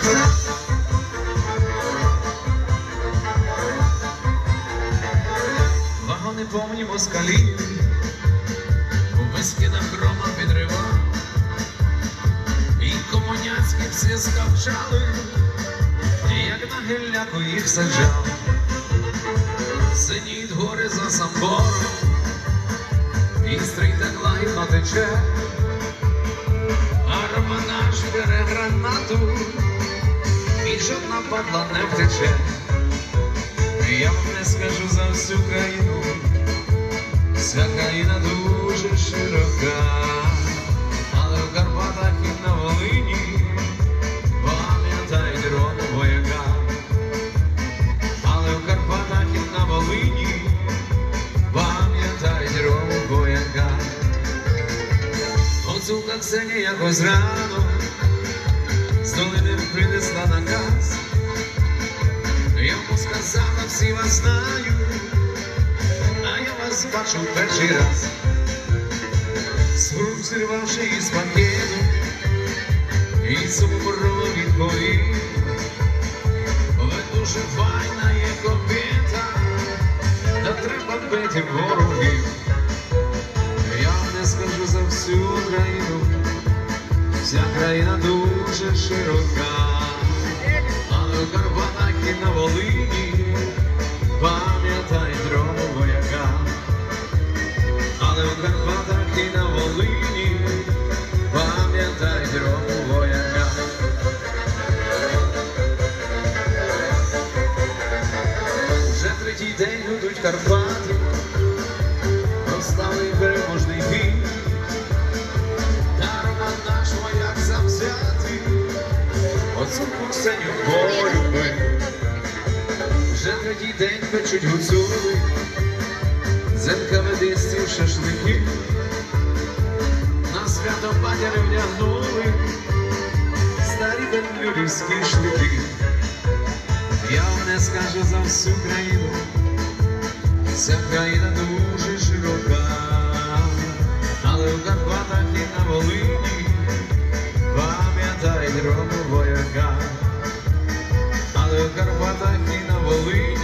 Вагони повні москалів, у вискидах Рома підривав, і комуняцькі всі скавчали, як на гілляку їх саджав. Синіть гори за Самбором, і стрій так лагідно тече, а Рома наш бере гранату, і жодна падла не втече. Я вам не скажу за всю країну, вся країна дуже широка, але в Карпатах і на Волині пам'ятають Рому вояка. Але в Карпатах і на Волині пам'ятають Рому вояка. Гуцулка Ксенія якось рано з долини принесла наказ. Йому сказала, всі вас знаю, а я вас бачу перший раз. З рук зірвавши із пакету, і сумбурно відповів: ви дуже файна є кобіта, та треба бити ворогів. Я не скажу за всю країну, вся країна дуже широка, але в Карпатах і на Волині пам'ятають Рому вояка. Але в Карпатах і на Волині пам'ятають Рому вояка. Вже третій день гудуть Карпати, прославий переможний бій, та Роман наш вояк завзятий, Гуцулку Ксенію полюбив. Вже третій день печуть гуцули, зенка медистів шашлики, на свято батяри вдягнули старі бенлюрівські шлюки. Я вам не скажу за всю країну, вся країна дуже широка, але в Карпатах і на Волині пам'ятають Рому вояка. Але в Карпатах і на Волині